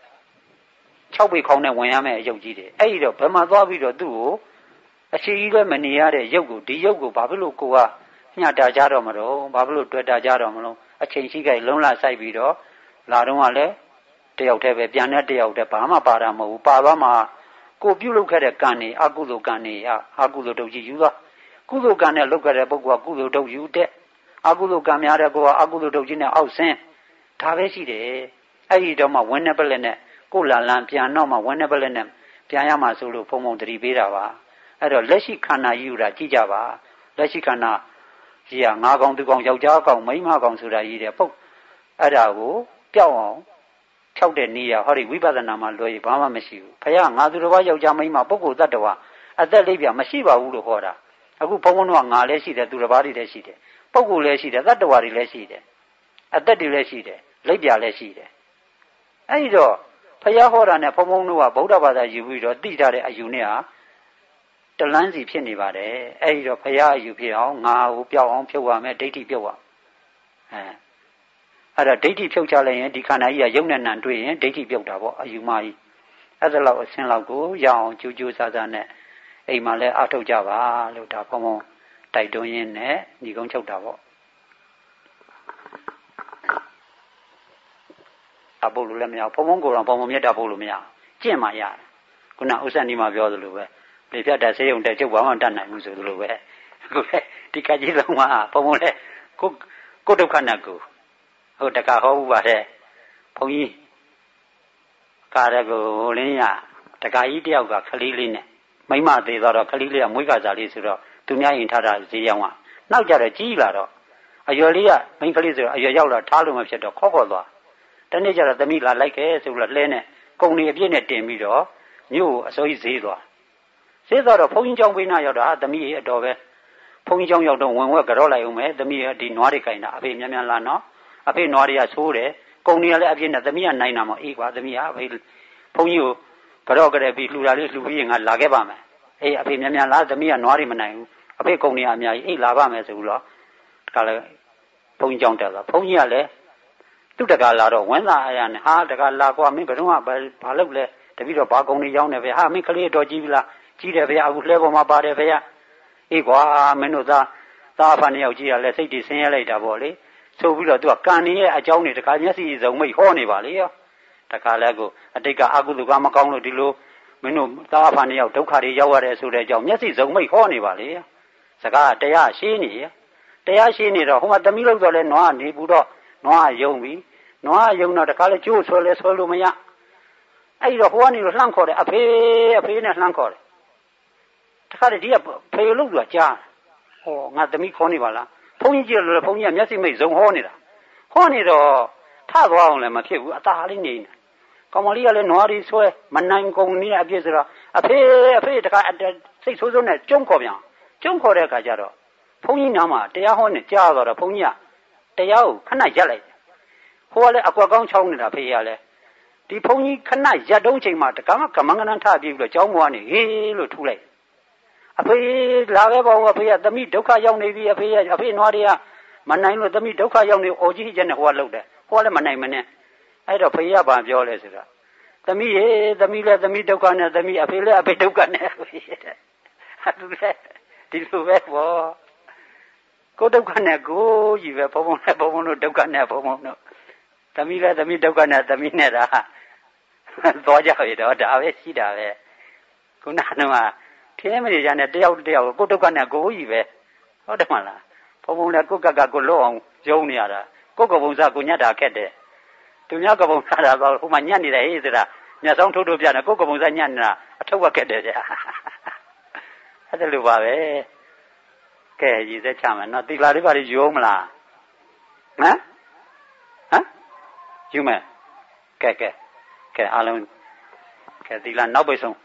6ပေခေါင်းနဲ့ဝင်ရမယ်အယုတ်ကြီးတွေအဲ့ဒီတော့ဘယ်မှာသွားပြီးတော့သူ့ကိုအခြေကြီးလည်းမနေရတဲ့ရုပ်ကိုဒီရုပ်ကိုဘာဖြစ်လို့ကိုကညှတာကြတော့မလို့ဘာဖြစ်လို့တွေ့တာကြတော့မလို့အချိန်ရှိကြလုံးလာဆိုင်ပြီးတော့လာတော့ကလည်းတယောက်တည်းပဲပြန်တဲ့တယောက်တည်းဘာမှပါတာမဟုတ်ဘူးပါသွားမှကိုပြုတ်လုပ်ခဲ့တဲ့ကံနေအကုသိုလ်ကံနေအကုသိုလ်တုတ်ကြီးယူသွားကုသိုလ်ကံနဲ့လုပ်ခဲ့တဲ့ပုဂ္ဂိုလ်ကကုသိုလ်တုတ်ယူတဲ့အကုသိုလ်ကံများတဲ့ကိုကအကုသိုလ်တုတ်ကြီးနဲ့အောက်ဆင်းဒါပဲရှိတယ်အဲ့ဒီတော့မှဝင်းနေပလက်နဲ့ကိုလာလန်ပြန်တော့မှဝင်းနေပလက်နဲ့ပြန်ရမှာဆိုလို့ဖုံဖုံတတိပေးတာပါအဲ့တော့လက်ရှိခန္ဓာယူတာကြည့်ကြပါလက်ရှိခန္ဓာကြီးကငါးကောင်သူကောင်ယောက်ျားကောင်မိန်းမကောင်ဆိုတာကြီးတယ်ပုတ်အဲ့ဒါကိုပျောက်အောင်ဖြောက်တဲ့နေရဟောဒီဝိပဿနာမှာလွယ်ဘာမှမရှိဘူးဖခင်ငါသူတစ်ပါးယောက်ျားမိန်းမပုဂ္ဂိုလ်တ attva အသက်လေးပြမရှိပါဘူးလို့ဟောတာအခုဘုံဘုံကငါလည်းရှိတယ်သူတစ်ပါးတွေလည်းရှိတယ်ပုဂ္ဂိုလ်လည်းရှိတယ်တ attva တွေလည်းရှိတယ်အသက်တွေလည်းရှိတယ်လက်ပြလည်းရှိတယ်အဲ့ဒီတော့ဖခင်ဟောတာနဲ့ဘုံဘုံတို့ကဗုဒ္ဓဘာသာယူပြီးတော့သိထားတဲ့အယူနဲ့ဟာတလန်းစီဖြစ်နေပါတယ်အဲ့ဒီတော့ဖခင်အယူဖြစ်အောင်ငါကိုပျောက်အောင်ဖြုတ်ရမယ်ဒိဋ္ဌိပြုတ်ရအဲ့ဒါဒိဋ္ဌိဖြုတ်ချလိုက်ရင်ဒီခန္ဓာကြီးကယုံနဲ့နံတွေ့ရင်ဒိဋ္ဌိပြုတ်တာပေါ့အယူမကြီးအဲ့ဒါလောက်အစင်းလောက်ကိုရအောင်ကြိုးကြိုးစားစားနဲ့အိမ်မှာလဲအထုတ်ကြပါလို့ဒါဘုံဘုံတိုက်တွန်းရင်းနဲ့ညီကုန်းချုပ်တာပေါ့အပုတ်လို့လည်းမရဘုံဘုံကိုယ်တော်ဘုံဘုံမြတ်တာပုတ်လို့မရကျင့်မှရတယ်ခုနဥစ္စာနီမှာပြောသလိုပဲလေဖြတ်တဲ့ဆေးရုံတက်ချုပ်ဘာမှတတ်နိုင်ဘူးဆိုသလိုပဲအခုပဲဒီကကြီးလုံးကဘုံဘုံလဲကိုဒုက္ခနဲ့ကိုဟုတ်တကဟောဥပါတဲ့ဘုန်းကြီးကာရကိုလင်းရတကကြီးတယောက်ကခလေးလေးနဲ့မိမသေးတော့ခလေးလေးကမွေးကစားလေးဆိုတော့သူများရင်ထားတာဈေးရောက်နောက်ကြတော့ကြီးလာတော့အရွယ်လေးကမိန်းကလေးဆိုတော့အရွယ်ရောက်လာထားလို့မဖြစ်တော့ခေါ်သွားတနေ့ကျတော့သမီးလာလိုက်ခဲ့ဆိုလို့လှဲနဲ့ကုံနေအပြည့်နဲ့တင်ပြီးတော့မြို့အစိုးရဈေးသွားတော့ဘုန်းကြီးကျောင်းပေးနာရောက်တာသမီးအတော်ပဲဘုန်းကြီးကျောင်းရောက်တော့ဝင်ဝက်ကြော့လိုက်အောင်မယ်သမီးဒီနွားတွေကင်တာအဖေမြန်မြန်လာနော်အဖေနွားတွေကဆိုးတယ်ကုံနေရလည်းအပြည့်နဲ့သမီးကနိုင်တာမအေးကွာသမီးကအဖေဘုန်းကြီးကိုကြော့ကြတဲ့ပြီးလှူတာလေးလှူပြီးငါလာခဲ့ပါမယ်အေးအဖေမြန်မြန်လာသမီးကနွားတွေမနိုင်ဘူးအဖေကုံနေရအများကြီးအေးလာပါမယ်ဆိုလို့တခါလေဘုန်းကြီးကျောင်းတက်သွားဘုန်းကြီးကလည်းသူ့တကာလာတော့ဝမ်းသာအရာနဲ့ဟာတကာလာကွာမင်းဘယ်တော့မှဘာလုပ်လဲတပည့်တော့ဘာကုံနေရောက်နေပဲဟာမင်းကလေးတော်ကြီးပြီလားကြီးတယ်ဗျာအခုလှဲပေါ်မှာပါတယ်ဗျာအေးကွာမင်းတို့သားဖာနှစ်ယောက်ကြီးကလည်းစိတ်တွေဆင်းရဲလိုက်တာပေါ့လေဆိုပြီးတော့သူကကန်နေရဲ့အကြောင်းတွေတခါမျက်စိစုံမိတ်ဟောနေပါလေရောတခါလဲကိုအတိတ်ကအကုသိုလ်ကမကောင်းလို့ဒီလိုမင်းတို့သားဖာနှစ်ယောက်ဒုက္ခတွေရောက်ရတယ်ဆိုတဲ့အကြောင်းမျက်စိစုံမိတ်ဟောနေပါလေစကားတရားရှင်းနေရတရားရှင်းနေတော့ဟိုမှာသမီးလို့ဆိုလဲနွားနေဘူးတော့နွားယုံပြီနွားယုံတော့တခါလဲကျိုးဆွဲလဲဆွဲလို့မရအဲ့တော့ဟိုကနေလှမ်းခေါ်တယ်အဖေနဲ့လှမ်းခေါ်တယ်တခါတည်းဒီကဖေလို့သူကကြားဟောငါသမီးခေါ်နေပါလားဘုန်းကြီးကြည့်လို့ဘုန်းကြီးကမျက်စိမိတ်ဇုံဟောနေတာဟောနေတော့ထသွားအောင်လည်းမဖြစ်ဘူးအသာလေးနေနေကောင်မလေးကလည်းနွားရီဆွဲမနိုင်ကုန်နေအပြစ်ဆိုတော့အဖေတခါစိတ်ဆိုးဆိုးနဲ့ကျုံခေါ်ပြန်ကျုံခေါ်တဲ့အခါကျတော့ဘုန်းကြီးနားမှာတရားဟောနေကြားတော့ဘုန်းကြီးကတရားကိုခဏရက်လိုက်ဟိုကလည်းအကွက်ကောင်းချောင်းနေတာဖေကလည်းဒီဘုန်းကြီးခဏရက်တုံးချိန်မှာတကမကမန်းကနန်းထပြီးပြီးတော့ကျောင်းပေါ်ကနေဟေးလို့ထူလိုက်အဖေလာခဲ့ပါဦးအဖေကသမီးဒုက္ခရောက်နေပြီအဖေနွားတွေကမနိုင်လို့သမီးဒုက္ခရောက်နေအော်ကြီးချက်နဲ့ဟိုကလှုပ်တယ်ဟိုကလည်းမနိုင်မနဲ့အဲ့တော့ဖေကဘာပြောလဲဆိုတော့သမီးရေသမီးလည်းသမီးဒုက္ခနဲ့သမီးအဖေလည်းအဖေဒုက္ခနဲ့တဲ့သူလည်းဒီလိုပဲပေါ့ကိုဒုက္ခနဲ့ကိုကြီးပဲဘုံနဲ့ဘုံတို့ဒုက္ခနဲ့ဘုံတို့သမီးလည်းသမီးဒုက္ခနဲ့သမီးနဲ့ဒါသွားကြရတော့ဒါပဲရှိတာပဲခုနကထင်းမနေကြနဲ့တယောက်ကိုဒုက္ခနဲ့ကိုကြီးပဲဟုတ်တယ်မလားဘုံလည်းကိုကကိုလွတ်အောင်ယုံနေရတာကိုကပုံစားကိုညတ်တာခက်တယ်သူများကပုံစားတာဆိုဟိုမှာညတ်နေတယ်ဟေးဆိုတာမျက်စောင်းထုတ်ပြတယ်ကိုကပုံစားညတ်နေတာအထုပ်ကခက်တယ်ဗျာအဲ့ဒါလိုပါပဲကဲရည်စက်ချမယ်နော်တီလာလေးပါလေးယုံမလားဟမ်ယူမယ်ကဲအားလုံးကဲတီလာနောက်ပိတ်ဆုံး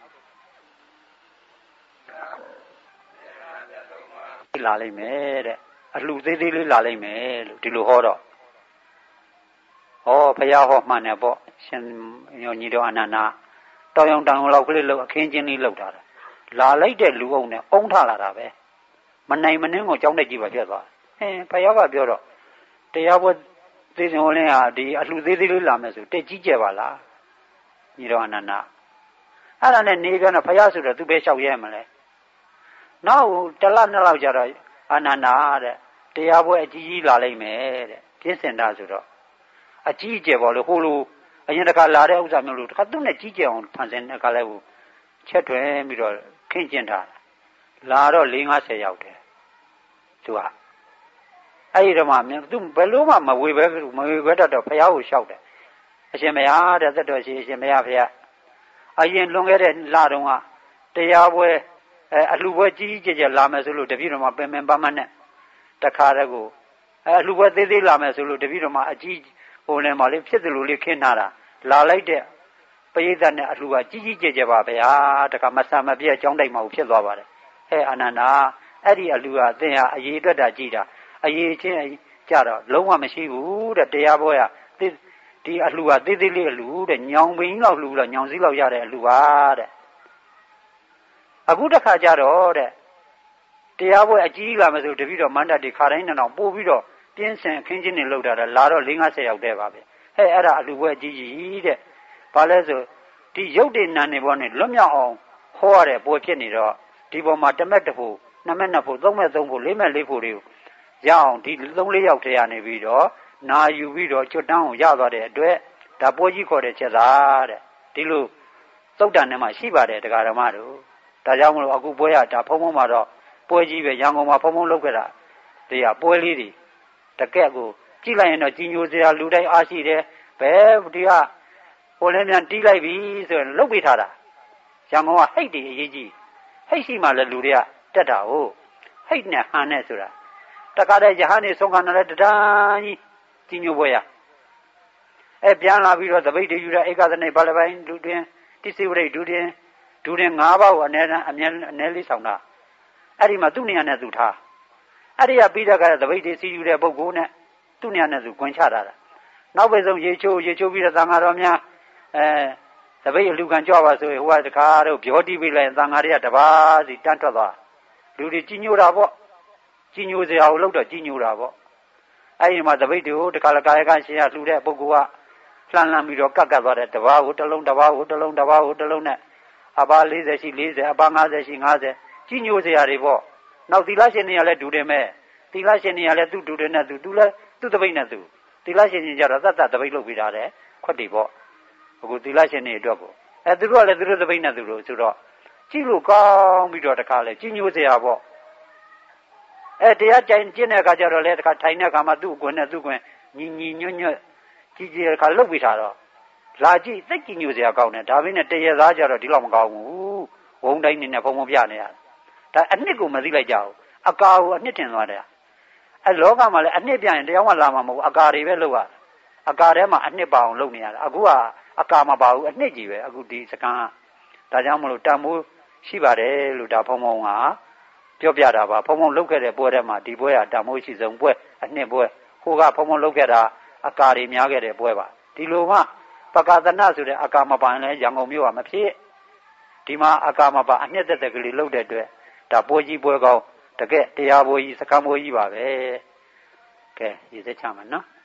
လာလိမ့်မယ်တဲ့အလှသေးသေးလေးလာလိမ့်မယ်လို့ဒီလိုဟောတော့ဟောဘုရားဟောမှန်တယ်ပေါ့ရှင်ညောညီတော်အနန္ဒာတောင်တောင်လောက်ကလေးလောက်အခင်းချင်းလေးလောက်တာလာလိုက်တဲ့လူအုံနဲ့အုံထလာတာပဲမနိုင်မနှင်းကိုကြောင်းတက်ကြည့်ပါဖြစ်သွားဘုရားကပြောတော့တရားပွဲသေစဉ်ဟောလင်းဟာဒီအလှသေးသေးလေးလာမယ်ဆိုတက်ကြီးကြပါလားညီတော်အနန္ဒာအဲ့ဒါနဲ့နေကြတော့ဘုရားဆိုတော့သူပဲလျှောက်ရဲမလဲနောက်တလနှစ်လောက်ကြာတော့အနန္ဒာတဲ့တရားပွဲအကြီးကြီးလာလိမ့်မယ်တဲ့ပြင်းစင်တာဆိုတော့အကြီးကျယ်ပေါ့လေဟိုလိုအရင်တခါလာတဲ့ဥစ္စာမျိုးလို့တခါသူ့နဲ့ကြီးကျယ်အောင်ဖန်ဆင်းတဲ့ကလည်းဟိုချက်ထွင်ပြီးတော့ခင့်ကျင်ထားလာတော့40-50ရောက်တယ်သူကအဲ့ဒီတော့မှသူဘယ်လို့မှမဝေဘဲတတ်တော့ဘုရားကိုလျှောက်တယ်အရှင်ဘုရားတဲ့သက်တော်ရှိအရှင်ဘုရားအရင်လွန်ခဲ့တဲ့လတုန်းကတရားပွဲအလှပွဲကြီးကြီးကျယ်လာမယ်ဆိုလို့တပည့်တော်မှာပင်ပန်းမနဲ့တခါတည်းကိုအလှပွဲသေးသေးလာမယ်ဆိုလို့တပည့်တော်မှာအကြီးဟိုလည်းမလေးဖြစ်တယ်လို့လေးခင်းထားတာလာလိုက်တဲ့ပရိသတ်နဲ့အလှကကြီးကြီးကျယ်ပါဗျာတခါမဆာမပြည့်အကြောင်းတိုက်မှာဖြစ်သွားပါတယ်အနန္ဒာအဲ့ဒီအလှကအသင်ဟာအရေးအတွက်တာကြည်တာအရေးချင်းကြတော့လုံးဝမရှိဘူးတဲ့တရားပွဲကဒီအလှကသေးသေးလေးအလှတဲ့ညောင်ပင်လောက်လှလို့ညောင်စည်းလောက်ရတဲ့အလှပါတဲ့အခုတစ်ခါကြတော့တဲ့တရားပွဲအကြီးလာမယ်ဆိုတပည့်တော်မန္တတိခါတိုင်းတောင်ပို့ပြီးတော့ပြင်းစင်အခင်းချင်းတွေလောက်တာလာတော့40-50ရောက်တဲ့ပါပဲအဲ့ဒါအလှပွဲအကြီးကြီးတဲ့ဘာလဲဆိုဒီရုပ်တည်နံနေပေါ်နဲ့လွတ်မြောက်အောင်ဟောရတဲ့ပွဲဖြစ်နေတော့ဒီပေါ်မှာတမက်တဖို့2မက်2ဖို့3မက်3ဖို့4မက်4ဖို့တွေကိုရအောင်ဒီ3-4ယောက်တည်းရနေပြီးတော့နာယူပြီးတော့ကျွတ်တန်းကိုရသွားတဲ့အတွက်ဒါပွဲကြီးခေါ်တဲ့ချက်သားတဲ့ဒီလိုသုတ်တန်ထဲမှာရှိပါတယ်တရားဓမ္မတို့ဒါကြောင့်မလို့အခုပွဲရဒါဖုံဖုံမှာတော့ပွဲကြီးပဲရန်ကုန်မှာဖုံဖုံလုပ်ခဲ့တာတရားပွဲလေးတွေတကက်ကိုကြည့်လိုက်ရင်တော့ကြီးညိုစရာလူတိုင်းအားရှိတယ်ဘယ်ဒီကဟိုလည်းမြန်တီးလိုက်ပြီဆိုရင်လုတ်ပေးထားတာရန်ကုန်ကဟိတ်တွေအရေးကြီးဟိတ်ရှိမှလည်းလူတွေကတက်တာဟုတ်ဟိတ်နဲ့ဟန်နဲ့ဆိုတာတခါတည်းရဟန်းနေဆုံးခါနဲ့လည်းတဒန်းကြီးညိုပွဲရပြန်လာပြီးတော့သပိတ်တွေယူတဲ့ဧကသနေဘာလပိုင်းဒုတွင်တိစိဝရိတ်ဒုတွင်5ပါးကိုအနည်းလေးဆောင်တာအဲ့ဒီမှာသူ့နေရာနဲ့သူထားအဲ့ဒီကပြီးတဲ့ကသပိတ်တွေစီယူတဲ့ပုဂ္ဂိုလ်နဲ့သူ့နေရာနဲ့သူခွင်ချတာနောက်ပဲဆုံးရေချိုးပြီးတော့သံဃာတော်များသပိတ်အလူခံကြွပါဆိုရင်ဟိုကတခါတော့ပြောတီးပေးလိုက်ရင်သံဃာတွေကတပါးစီတန်းထွက်သွားလူတွေကြီးညိုတာပေါ့ကြီးညိုစရာကိုလောက်တော့ကြီးညိုတာပေါ့အဲ့ဒီမှာသပိတ်တွေကိုတခါလကာယကရှင်ရလှူတဲ့ပုဂ္ဂိုလ်ကလှမ်းပြီးတော့ကတ်သွားတဲ့တပါးကိုတစ်လုံးနဲ့အပါ40ရှိ40အပါ50ရှိ50ကြီးညိုစရာတွေပေါ့နောက်သီလရှင်တွေကလည်းဒူတယ်မဲ့သီလရှင်တွေကလည်းသူ့ဒူတယ်နဲ့သူလည်းသူ့တပိတ်နဲ့သူသီလရှင်ကြီးကြတော့သတ်တပိတ်လုပ်ပေးတာတဲ့ခွက်တွေပေါ့အခုသီလရှင်တွေအတွက်ကိုသူတို့ကလည်းသူတို့တပိတ်နဲ့သူတို့ဆိုတော့ကြည့်လို့ကောင်းပြီးတော့တခါလဲကြီးညိုစရာပေါ့တရားကြိုင်ကျင့်တဲ့အခါကျတော့လေတခါထိုင်တဲ့အခါမှာသူ့အကွင်းနဲ့သူ့ကွင်းညီညွတ်ကြီးကြီးတခါလှုပ်ပြီးထားတော့လာကြည့်သိကြီးညိုစရာကောင်းတယ်ဒါပေမဲ့တရသားကြတော့ဒီလောက်မကောင်းဘူးဝုံတိုင်းနေနဲ့ဖုံဖုံပြနေရဒါအနှစ်ကိုမသိလိုက်ကြဘူးအကာကိုအနှစ်တင်သွားတယ်လောကမှာလည်းအနှစ်ပြရင်တရားမှလာမှာမဟုတ်ဘူးအကာတွေပဲလုပ်ရအကာထဲမှာအနှစ်ပါအောင်လုပ်နေရတာအခုကအကာမပါဘူးအနှစ်ကြီးပဲအခုဒီစကန်ဒါကြောင့်မလို့တန်မိုးရှိပါတယ်လို့ဒါဖုံဖုံကပြောပြတာပါဖုံဖုံလုပ်ခဲ့တဲ့ပွဲထဲမှာဒီပွဲကတန်မိုးရှိဆုံးပွဲအနှစ်ပွဲဟိုကဖုံဖုံလုပ်ခဲ့တာအကာတွေများခဲ့တဲ့ပွဲပါဒီလိုမှပကာသနာဆိုတဲ့အကာမပါရင်လည်းရန်ကုန်မြို့ကမဖြစ်ဒီမှာအကာမပါအနှစ်သက်ကလေးလုပ်တဲ့အတွက်ဒါပွဲကြီးပွဲကောင်းတကယ်တရားပွဲကြီးစကံပွဲကြီးပါပဲကဲရည်စက်ချမယ်နော်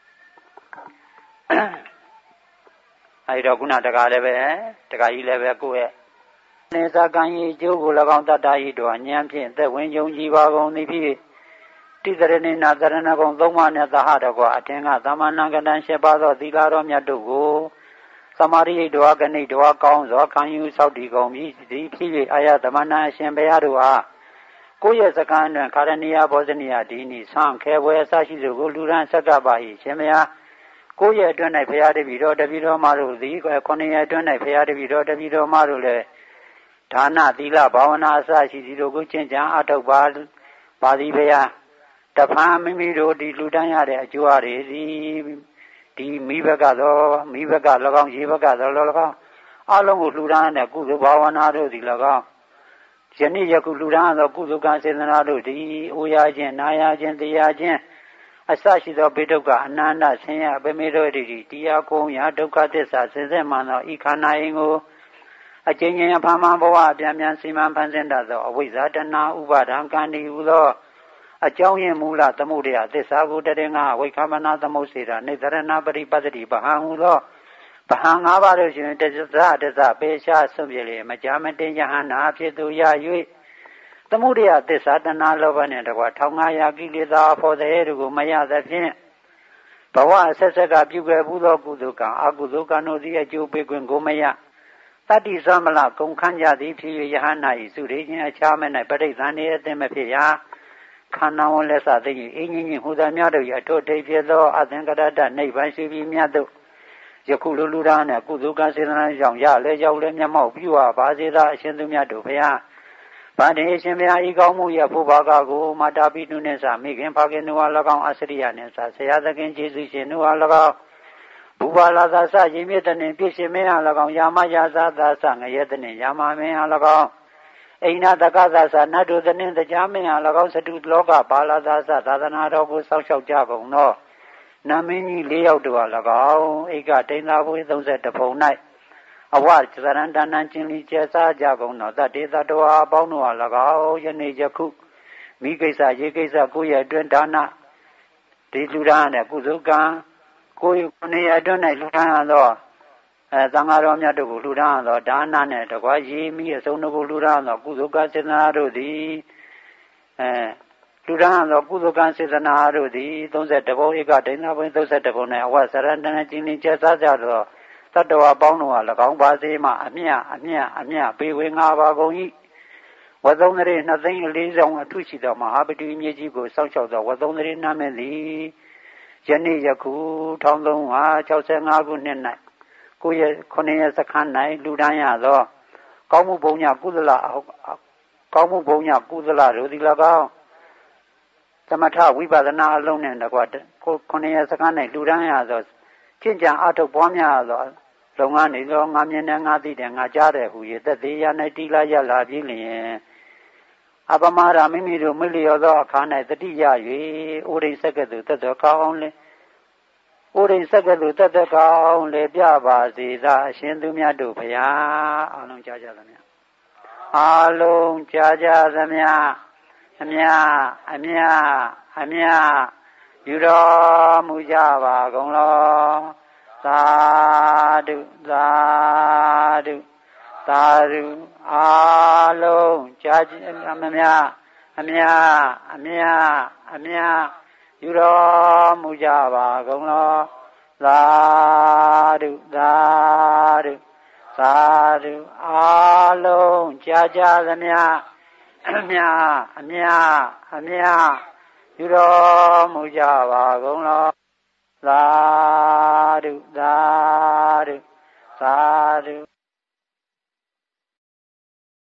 အဲဒီတော့ခုနတကားလည်းပဲတကားကြီးလည်းပဲကိုယ့်ရဲ့နေစကံကြီးကျိုးကို၎င်းတတ္တဤတို့ဉာဏ်ဖြင့်သက်ဝင်ယုံကြည်ပါကုန်သည်ဖြစ်တိတရဏိနာသရဏဂုံသုံးပါးနဲ့သဟတကွာအထင်ကသမဏကတံ၈ပါးသောသီလတော်မြတ်တို့ကိုသမာဓိတော်ကဏိတော်ကောင်းသောခံယူဆောက်တည်ကုန်ပြီဒီဖြစ်၍အာယသမဏအရှင်ဘုရားတို့အားကိုယ့်ရဲ့စကားနဲ့ခါရဏီယဘောဇနိယဒီနိဆံခဲပွဲအစရှိသူကိုလူရန်ဆက်ကပ်ပါ၏ရှင်ဘုရားကိုယ့်ရဲ့အတွင်း၌ဘုရားတပည့်တော်မတို့သည်ခုနှစ်ရဲ့အတွင်း၌ဘုရားတပည့်တော်မတို့လည်းဒါနသီလဘာဝနာအစရှိသည်တို့ကိုကျင့်ကြံအထောက်ပါသည်ဘုရားတဖန်မိမိတို့ဒီလူတန်းရတဲ့အကျိုးအရာတွေဒီမိဘက၎င်းရေဘက၎င်းအလုံးကိုလှူဒါန်းတဲ့ကုသိုလ်ဘာဝနာတို့သည်၎င်းယနေ့ယခုလှူဒါန်းသောကုသိုလ်ကံစေတနာတို့သည်အိုရခြင်းနာရခြင်းတရားခြင်းအစရှိသောဘေဒုက္ခအနန္တဆင်းရဲအပမေတို့သည်တရားကုံရာဒုက္ခသစ္စာစင်စစ်မှန်သောဤခန္ဓာရင်ကိုအကျဉ်းချင်းအဖန်ဖန်ဘဝအပြန်ပြန်စီမံဖန်ဆင်းတတ်သောအဝိဇ္ဇာတဏှာဥပါဒံကံဒီဟူသောအကြောင်းရင်းမူလသမုဒယသစ္စာကိုတရင်ကဝိခမနာသမုတ်စေတာနေသရဏပရိပတ္တိဗဟံဟူသောဗဟံ၅ပါးတို့ရှင်တစ္ဆပေရှားဆုံးပြလေမကြမတင်ယဟန္တာဖြစ်သူရ၍သမုဒယသစ္စာတဏှာလောဘနှင့်တကွ1500ကိလေသာအဖို့တဲ့တို့ကိုမရသဖြင့်ဘဝဆက်ဆက်ကပြုခဲ့ဘူးသောကုသိုလ်ကံအကုသိုလ်ကံတို့သည်အကျိုးပေးခွင့်ကိုမရတတ္တိသမလကုန်ခန့်ကြသည်ဖြစ်၍ယဟန္တာ၏စုရိခြင်းအခြားမဲ့၌ပဋိသန္ဓေအသင်မဖြစ်ရာခန္ဓာဝန်လက်စသိ၏အင်းကြီးဟူသောများတို့၏အထွတ်ထိပ်ဖြစ်သောအသင်္ကရတနိဗ္ဗာန်ရှိပြီးမြတ်တို့ယခုလူလူသားနှင့်ကုသိုလ်ကစေတနာကြောင့်ရလဲရောက်လဲမျက်မှောက်ပြုပါစေသာအရှင်သူမြတ်တို့ဘုရားဗန္ဓေရှင်ဘုရားဤကောင်းမှုရဖို့ဘာကကိုမာတာပိတုနှင့်စမိခင်ဖခင်တို့အား၎င်းအစရိယနှင့်စဆရာသခင်ကျေးဇူးရှင်တို့အား၎င်းဘူပါလာသာစရင်မြင့်တဲ့နှင့်ပြည့်ရှင်မင်းအား၎င်းယာမယာသာသာစငရဲတဲ့နှင့်ယာမမင်းအား၎င်းအိနာတက္ကသသနတ်တို့သည်တရားမင်းအား၎င်းစတုလောကဘာလာသာသသာသနာတော်ကိုစောင့်ရှောက်ကြကုန်သောနမင်းကြီး၄ယောက်တို့အား၎င်းဧကတိန်သာဘွေ31ပုံ၌အဝဇရဏတဏ္ဏကျင်လီကျဲစားကြကုန်သောတတေသတ္တဝါအပေါင်းတို့အား၎င်းယနေ့ယခုမိကိစ္စရေကိစ္စကိုယ့်ရဲ့အတွင်းဒါနဒီလူရန်နဲ့ကုသိုလ်ကံကိုယ်နေရာအတွင်း၌လူရန်သောသံဃာတော်မြတ်တို့ကိုလှူဒါန်းသောဒါနနဲ့တကွာရေမိအစုံတို့ကိုလှူဒါန်းသောကုသိုလ်ကစေတနာတို့သည်လှူဒါန်းသောကုသိုလ်ကစေတနာတို့သည်31ဘုံဧကဒိဋ္ဌဘုံ31ဘုံ၌အဝဆရဏတနကျင်းကျစားကြသောတတ္တဝါပေါင်းတို့အား၎င်းပါစေမှအမြပေဝေငါပါကုန်၏ဝသုံးရေ2သိန်း4ဆောင်အထုရှိသောမဟာပတိမြေကြီးကိုစောင့်ရှောက်သောဝသုံးရေနာမည်သည်ယနေ့ယခု1365ခုနှစ်၌ကိုယ့်ရဲ့ခုနှစ်ရက်စခန်း၌လူဒန်းရသောကောင်းမှုဘုံညကုသလတို့သည်၎င်းသမထဝိပဿနာအလုံးနဲ့တကွခုနှစ်ရက်စခန်း၌လူဒန်းရသောကျင့်ကြံအထုတ်ပွားများသောလုပ်ငန်းတွေသောငါမြင်တဲ့ငါသိတဲ့ငါကြားတဲ့ဟူ၍သက်သေးရ၌တိလာရလာပြီးလျင်အပမရာမိမိတို့မိလျော်သောအခါ၌တတိယ၍အိုရိစက်ကဲ့သို့သက်သောကောင်းလေဥရိစကလူတသက်ကောင်းလေပြပါစေသာအရှင်သူမြတ်တို့ဘုရားအလုံးကြားကြသမျှအလုံးကြားကြသမျှအမြယူတော်မူကြပါကုန်လောသာဓုအလုံးကြားကြသမျှအမြယူတော်မူကြပါကုန်လောသာဓုသာဓုသာဓုအားလုံးကြာကြာသမျှအမြယူတော်မူကြပါကုန်လောသာဓုသာဓု